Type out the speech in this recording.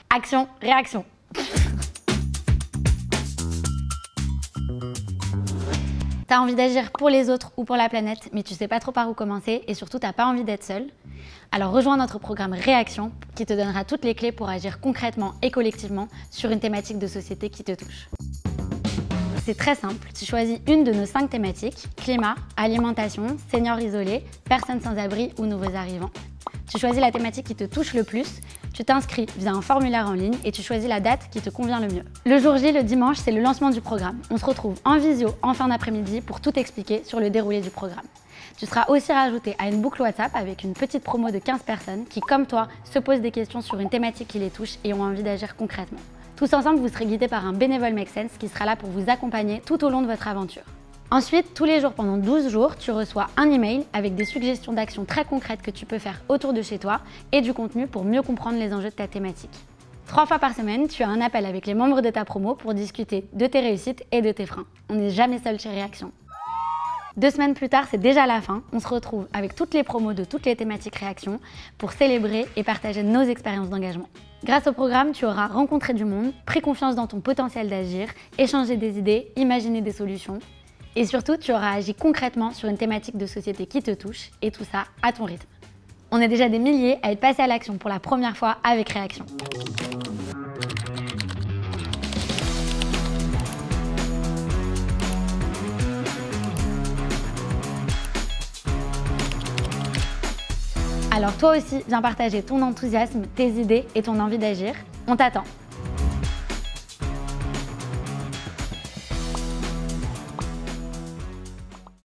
Action, réaction. T'as envie d'agir pour les autres ou pour la planète, mais tu sais pas trop par où commencer et surtout t'as pas envie d'être seul. Alors rejoins notre programme Réaction qui te donnera toutes les clés pour agir concrètement et collectivement sur une thématique de société qui te touche. C'est très simple, tu choisis une de nos 5 thématiques, climat, alimentation, seniors isolés, personnes sans abri ou nouveaux arrivants. Tu choisis la thématique qui te touche le plus, tu t'inscris via un formulaire en ligne et tu choisis la date qui te convient le mieux. Le jour J, le dimanche, c'est le lancement du programme. On se retrouve en visio en fin d'après-midi pour tout expliquer sur le déroulé du programme. Tu seras aussi rajouté à une boucle WhatsApp avec une petite promo de 15 personnes qui, comme toi, se posent des questions sur une thématique qui les touche et ont envie d'agir concrètement. Tous ensemble, vous serez guidés par un bénévole Make Sense qui sera là pour vous accompagner tout au long de votre aventure. Ensuite, tous les jours pendant 12 jours, tu reçois un email avec des suggestions d'actions très concrètes que tu peux faire autour de chez toi et du contenu pour mieux comprendre les enjeux de ta thématique. 3 fois par semaine, tu as un appel avec les membres de ta promo pour discuter de tes réussites et de tes freins. On n'est jamais seul chez Réaction. 2 semaines plus tard, c'est déjà la fin. On se retrouve avec toutes les promos de toutes les thématiques Réaction pour célébrer et partager nos expériences d'engagement. Grâce au programme, tu auras rencontré du monde, pris confiance dans ton potentiel d'agir, échangé des idées, imaginé des solutions. Et surtout, tu auras agi concrètement sur une thématique de société qui te touche, et tout ça à ton rythme. On est déjà des milliers à être passés à l'action pour la première fois avec Réaction. Alors toi aussi, viens partager ton enthousiasme, tes idées et ton envie d'agir. On t'attend.